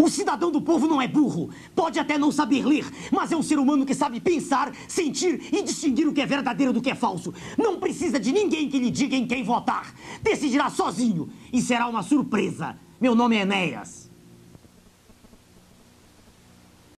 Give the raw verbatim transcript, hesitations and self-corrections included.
O cidadão do povo não é burro. Pode até não saber ler, mas é um ser humano que sabe pensar, sentir e distinguir o que é verdadeiro do que é falso. Não precisa de ninguém que lhe diga em quem votar. Decidirá sozinho e será uma surpresa. Meu nome é Enéas.